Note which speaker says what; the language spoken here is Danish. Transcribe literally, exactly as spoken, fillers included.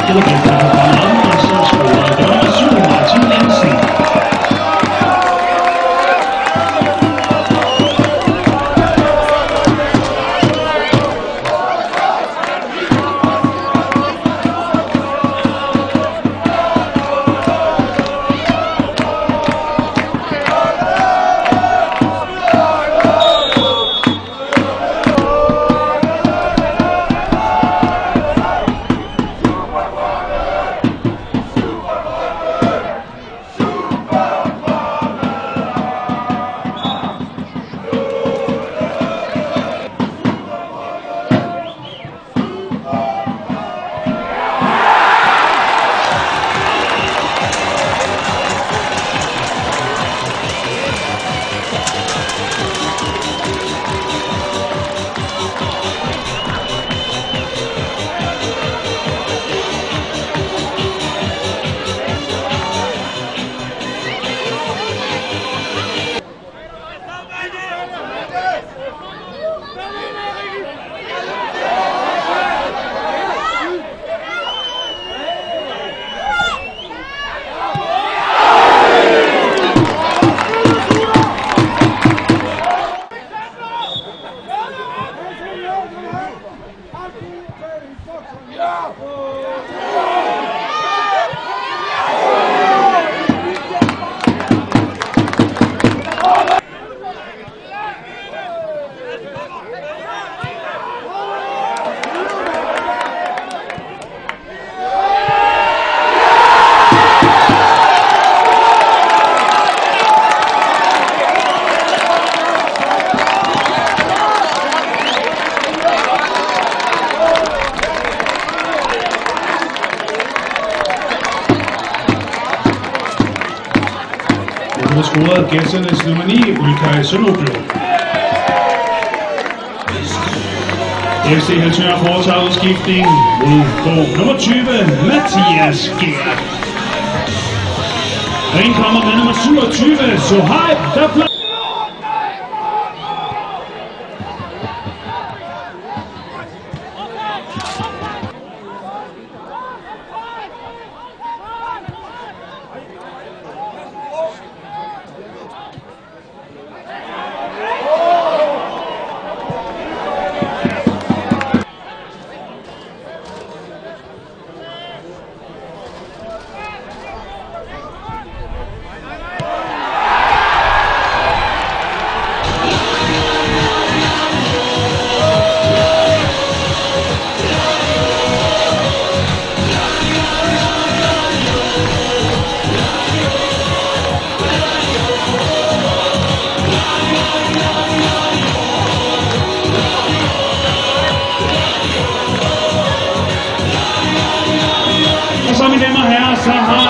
Speaker 1: Det var den, der var andre, som scorede. Det var syv Martin Jensen. Det har scoret gæsternes nummer ni, Ulkay Sønderblå. F C Helsingør foretager udskiftning mod på nummer tyve, Mathias Gert. Og ind kommer med nummer syvogtyve, Sohaib Dabla. Så mine damer og herrer, så har